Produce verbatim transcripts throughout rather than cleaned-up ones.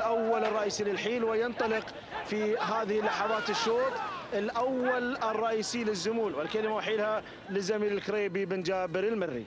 الأول الرئيسي للحيل، وينطلق في هذه اللحظات الشوط الأول الرئيسي للزمول، والكلمة وحيلها للزميل الكريبي بن جابر المري.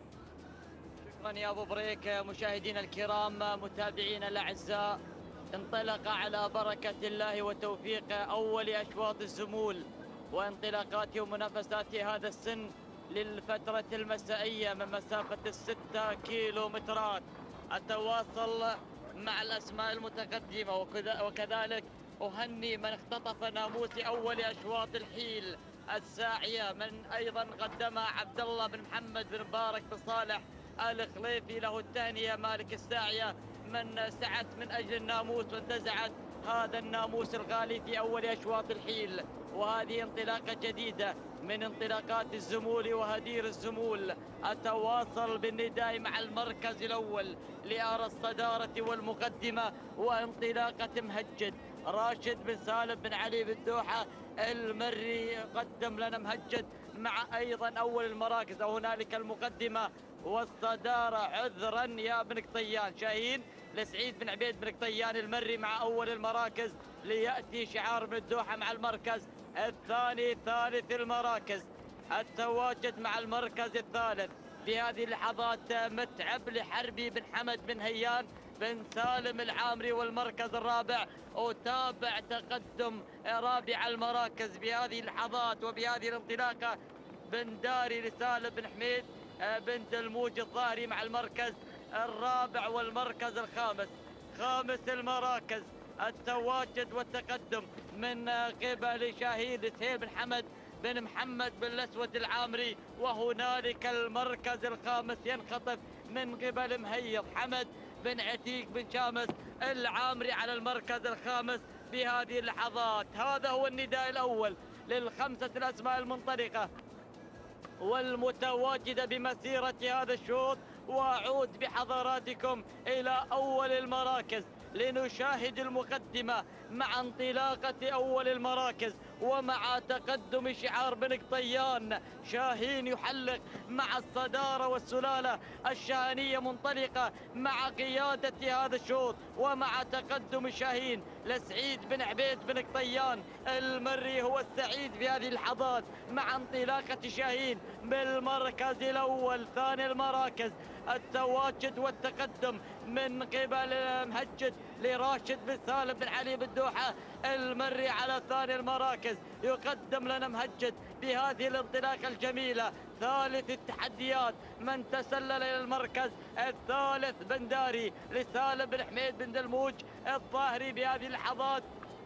شكرا يا ابو بريك. مشاهدينا الكرام، متابعينا الاعزاء، انطلق على بركه الله وتوفيق اول اشواط الزمول وانطلاقات ومنافسات هذا السن للفتره المسائيه من مسافه الستة كيلو مترات. التواصل مع الاسماء المتقدمه، وكذلك اهني من اختطف ناموس اول اشواط الحيل الساعيه، من ايضا قدمها عبد الله بن محمد بن مبارك بن صالح الخليفي، له التهنئه مالك الساعيه من سعت من اجل الناموس وانتزعت هذا الناموس الغالي في اول اشواط الحيل. وهذه انطلاقه جديده من انطلاقات الزمول وهدير الزمول. التواصل بالنداء مع المركز الاول لأرى الصداره والمقدمه، وانطلاقه مهجد راشد بن سالم بن علي بالدوحه المري قدم لنا مهجد مع ايضا اول المراكز، او هنالك المقدمه والصداره عذرا يا بن قطيان. شاهين لسعيد بن عبيد بن قطيان المري مع اول المراكز، لياتي شعار من الدوحه مع المركز الثاني ثالث المراكز. التواجد مع المركز الثالث في هذه اللحظات متعب لحربي بن حمد بن هيان بن سالم العامري، والمركز الرابع. أتابع تقدم رابع المراكز بهذه اللحظات وبهذه الانطلاقة بن داري لسالم بن حميد بن دلموج الظاهري مع المركز الرابع والمركز الخامس. خامس المراكز التواجد والتقدم من قبل شاهين سهيل بن حمد بن محمد بن الأسود العامري، وهنالك المركز الخامس ينخطف من قبل مهيض حمد بن عتيق بن شامس العامري على المركز الخامس بهذه اللحظات. هذا هو النداء الأول للخمسة الأسماء المنطلقة والمتواجدة بمسيرة هذا الشوط. وأعود بحضراتكم إلى أول المراكز لنشاهد المقدمة مع انطلاقة أول المراكز ومع تقدم شعار بن قطيان. شاهين يحلق مع الصدارة والسلالة الشاهنية منطلقة مع قيادة هذا الشوط، ومع تقدم شاهين لسعيد بن عبيد بن قطيان المري هو السعيد في هذه اللحظات مع انطلاقة شاهين بالمركز الأول. ثاني المراكز التواجد والتقدم من قبل مهجد لراشد بن سالم بن علي بالدوحة المري على ثاني المراكز. يقدم لنا مهجد بهذه الانطلاقة الجميلة. ثالث التحديات من تسلل إلى المركز الثالث بنداري لسالم بن حميد بن دلموج الظاهري بهذه اللحظات،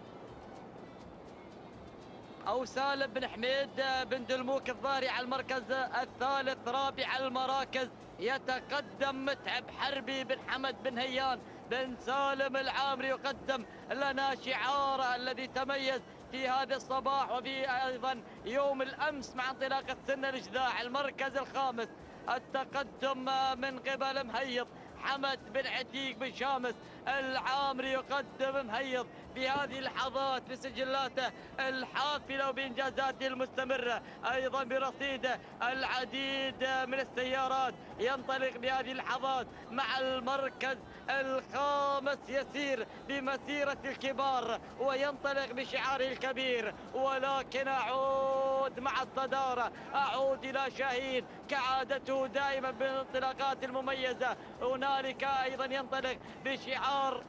أو سالم بن حميد بن دلموك الظاهري على المركز الثالث. رابع المراكز يتقدم متعب حربي بن حمد بن هيان بن سالم العامري، يقدم لنا شعاره الذي تميز في هذا الصباح وفي أيضا يوم الأمس مع انطلاقة سن الإجذاع. المركز الخامس التقدم من قبل مهيض حمد بن عتيق بن شامس العامري، يقدم مهيض في هذه اللحظات بسجلاته الحافلة وبإنجازاته المستمرة، أيضا برصيده العديد من السيارات. ينطلق بهذه اللحظات مع المركز الخامس، يسير بمسيرة الكبار وينطلق بشعاره الكبير. ولكن أعود مع الصدارة، أعود إلى شاهين كعادته دائما بالانطلاقات المميزة. هنالك أيضا ينطلق بشعار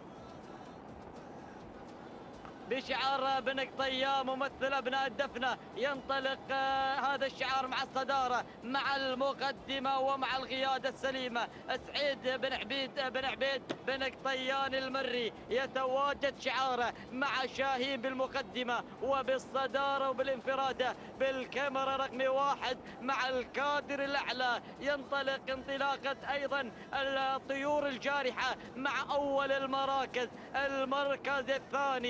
بشعار بن قطيان ممثل أبناء الدفنة. ينطلق هذا الشعار مع الصدارة مع المقدمة ومع القيادة السليمة. سعيد بن عبيد بن عبيد بن قطيان المري يتواجد شعاره مع شاهين بالمقدمة وبالصدارة وبالانفرادة بالكاميرا رقم واحد مع الكادر الأعلى. ينطلق انطلاقة أيضا الطيور الجارحة مع أول المراكز. المركز الثاني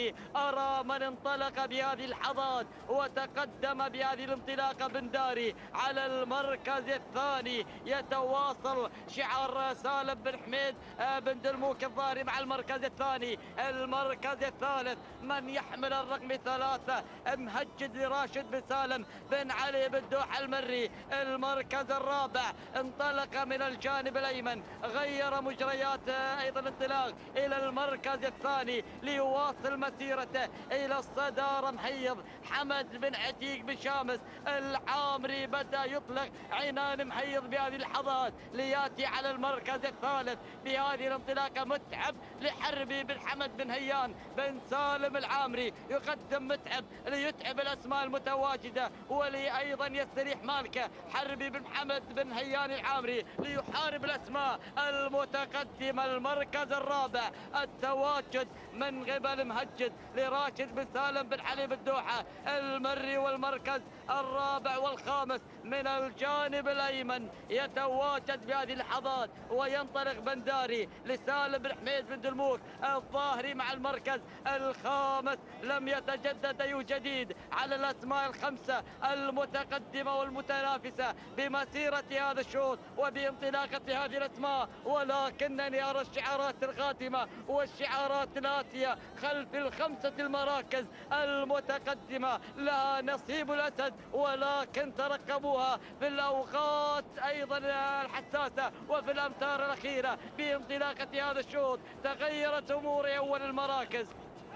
أرى من انطلق بهذه اللحظات وتقدم بهذه الانطلاقة بنداري على المركز الثاني. يتواصل شعار سالم بن حميد بن دلموك الظاهري مع المركز الثاني. المركز الثالث من يحمل الرقم ثلاثة مهجد لراشد بن سالم بن علي بن دوحة المري. المركز الرابع انطلق من الجانب الأيمن، غير مجريات أيضا الانطلاق إلى المركز الثاني ليواصل مسيرته إلى الصدارة. محيض حمد بن عتيق بن شامس العامري بدأ يطلق عنان محيض بهذه اللحظات لياتي على المركز الثالث بهذه الانطلاقة. متعب لحربي بن حمد بن هيان بن سالم العامري، يقدم متعب ليتعب الأسماء المتواجدة ولي أيضا يستريح مالكه حربي بن حمد بن هيان العامري ليحارب الأسماء المتقدمة. المركز الرابع التواجد من قبل مهجد لراشد بن سالم بن علي بن دوحة المري. والمركز الرابع والخامس من الجانب الأيمن يتواجد بهذه اللحظات وينطلق بنداري لسالم بن حميد بن دلموك الظاهري مع المركز الخامس. لم يتجدد أي جديد على الأسماء الخمسة المتقدمة والمتنافسة بمسيرة هذا الشوط وبانطلاقة هذه الأسماء، ولكنني أرى الشعارات الخاتمة والشعارات الآتية خلف الخمسة المراكز المتقدمة لها نصيب الأسد، ولكن ترقبوها في الأوقات أيضا الحساسة وفي الأمتار الأخيرة بانطلاقة هذا الشوط. تغيرت أمور أول المراكز.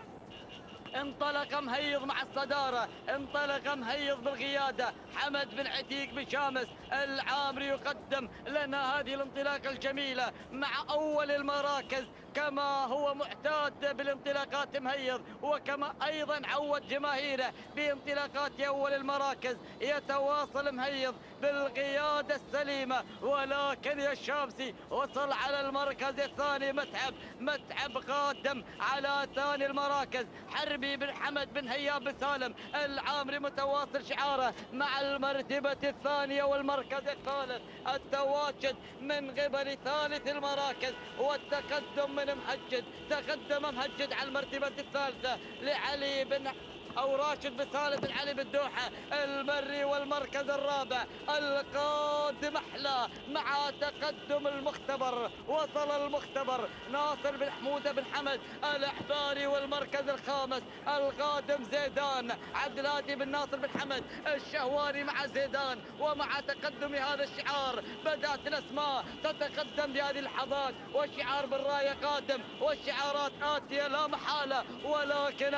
انطلق مهيض مع الصدارة، انطلق مهيض بالقيادة حمد بن عتيق بن شامس العامري يقدم لنا هذه الانطلاقة الجميلة مع أول المراكز كما هو معتاد بالانطلاقات مهيض وكما أيضا عود جماهيره بانطلاقات أول المراكز. يتواصل مهيض بالقيادة السليمة، ولكن يا الشامسي وصل على المركز الثاني. متعب متعب قادم على ثاني المراكز حربي بن حمد بن هياب بن سالم العامري متواصل شعاره مع المرتبة الثانية والمركز الثالث. التواجد من قبل ثالث المراكز والتقدم من مهجد. تقدم مهجد على المرتبة الثالثة لعلي بن أو راشد بن سالم بن علي بن دوحة المري. والمركز الرابع القادم أحلى مع تقدم المختبر. وصل المختبر ناصر بن حمودة بن حمد الأحباري. والمركز الخامس القادم زيدان عبد الهادي بن ناصر بن حمد الشهواني مع زيدان. ومع تقدم هذا الشعار بدأت الأسماء تتقدم بهذه اللحظات، والشعار بالراية قادم والشعارات آتية لا محالة، ولكن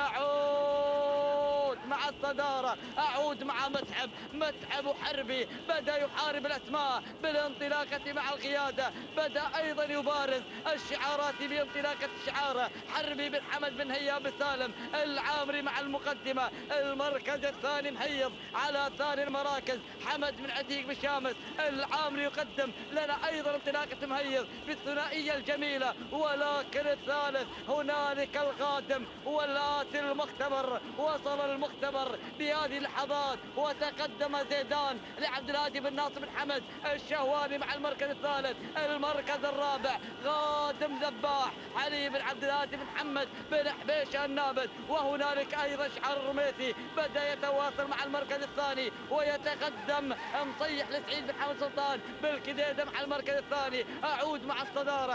أعود مع الصدارة، أعود مع متعب. متعب وحربي بدأ يحارب الأسماء بالانطلاقة مع القيادة، بدأ أيضا يبارز الشعارات بانطلاقة شعاره حربي بن حمد بن هياب بن سالم العامري مع المقدمة. المركز الثاني مهيض على ثاني المراكز حمد بن عتيق بن شامس العامري يقدم لنا أيضا انطلاقة مهيض بالثنائية الجميلة. ولكن الثالث هنالك القادم والآتي المختبر. وصل المختبر بهذه اللحظات وتقدم زيدان لعبد الهادي بن ناصر بن حمد الشهواني مع المركز الثالث. المركز الرابع قادم ذباح علي بن عبد الهادي بن محمد بن حبيشه النابت. وهنالك ايضا شعار الرميثي بدا يتواصل مع المركز الثاني ويتقدم مصيح لسعيد بن حمد سلطان بالكديده مع المركز الثاني. اعود مع الصداره،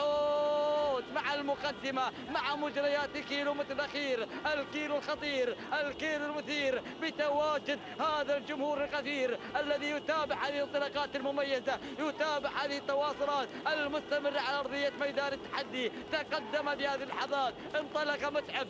اعود مع المقدمه مع مجريات كيلو متر الاخير، الكيلو الخطير، الكيلو المثير بتواجد هذا الجمهور الكثير الذي يتابع هذه الانطلاقات المميزة، يتابع هذه التواصلات المستمرة على أرضية ميدان التحدي. تقدم بهذه اللحظات، انطلق متعب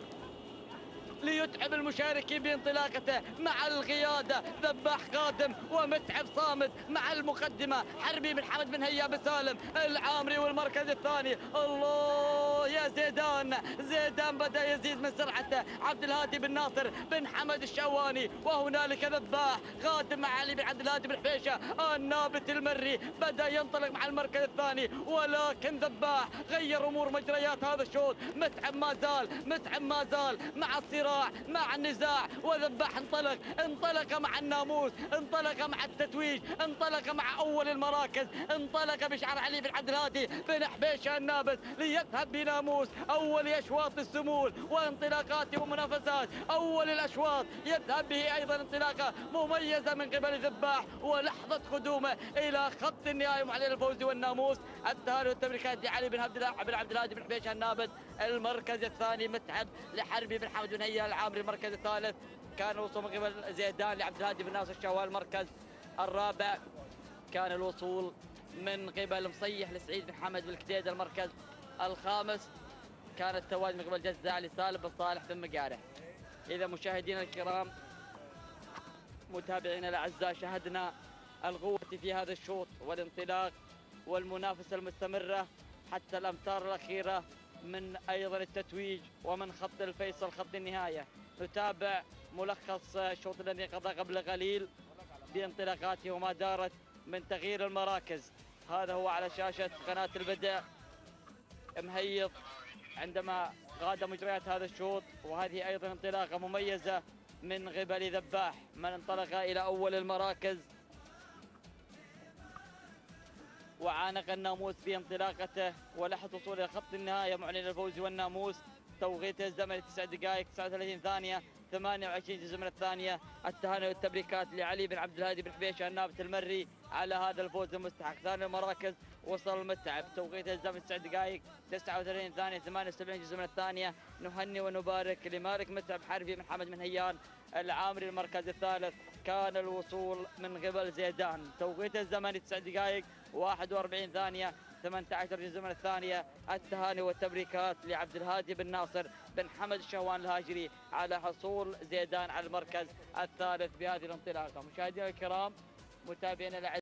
ليتعب المشاركين بانطلاقته مع القيادة. ذباح قادم ومتعب صامد مع المقدمة حربي بن حمد بن هياب بن سالم العامري. والمركز الثاني الله يا زيدان، زيدان بدأ يزيد من سرعته عبد الهادي بن ناصر بن حمد الشواني. وهنالك ذباح قادم مع علي بن عبد الهادي بن حبيشه النابت المري بدأ ينطلق مع المركز الثاني. ولكن ذباح غير أمور مجريات هذا الشوط. متعب ما زال، متعب ما زال مع الصراع مع النزاع. وذباح انطلق انطلق مع الناموس، انطلق مع التتويج، انطلق مع اول المراكز، انطلق بشعر علي بن عبد الهادي بن حبيشه النابت ليذهب بنا الناموس. أول أشواط السمول وانطلاقات ومنافسات، أول الأشواط يذهب به أيضا انطلاقة مميزة من قبل ذباح، ولحظة قدومه إلى خط النهاية معلن الفوز والناموس. التهاني والتبريكات لعلي بن عبد الله بن عبد الهادي بن حبيش النابت. المركز الثاني متعب لحربي بن حمد بن هيا العامري. المركز الثالث كان الوصول من قبل زيدان لعبد الهادي بن ناصر الشوال. المركز الرابع كان الوصول من قبل مصيح لسعيد بن حمد بالكديد. المركز الخامس كان التواجد من قبل جزاع لسالم بن صالح بن مقارح. إذا مشاهدينا الكرام متابعينا الأعزاء، شاهدنا القوة في هذا الشوط والانطلاق والمنافسة المستمرة حتى الأمتار الأخيرة من أيضا التتويج ومن خط الفيصل خط النهاية. نتابع ملخص الشوط الذي قضى قبل قليل بانطلاقاته وما دارت من تغيير المراكز. هذا هو على شاشة قناة البدع مهيض عندما غاد مجريات هذا الشوط. وهذه أيضا انطلاقة مميزة من قبل ذباح من انطلق إلى أول المراكز وعانق الناموس في انطلاقته ولحظة وصول إلى خط النهاية معلن الفوز والناموس. توقيته الزمني تسع دقائق تسعة وثلاثين ثانية ثمانية وعشرين جزء من الثانية. التهاني والتبريكات لعلي بن عبد الهادي بن حبيش النابت المري على هذا الفوز المستحق. ثاني المراكز وصل المتعب، توقيته الزمني تسع دقائق تسعة وثلاثين ثانية ثمانية وسبعين جزء من الثانية. نهني ونبارك لمالك متعب حربي بن حمد بن هيان العامري. المركز الثالث كان الوصول من قبل زيدان، توقيته الزمني تسع دقائق واحد وأربعين ثانية ثمانية عشر جزء من الثانية. التهاني والتبريكات لعبد الهادي بن ناصر بن حمد الشهوان الهاجري على حصول زيدان على المركز الثالث بهذه الانطلاقة. مشاهدينا الكرام متابعينا